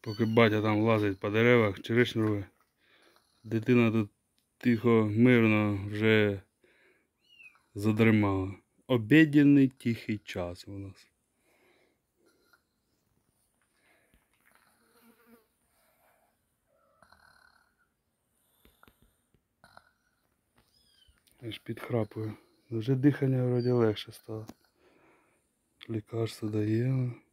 Поки батя там лазить по деревах, черешню рве. Дитина тут тихо, мирно вже задримала. Обіденний тихий час у нас. Аж підхрапую. Вже дихання вроді легше стало. Лікарство даємо.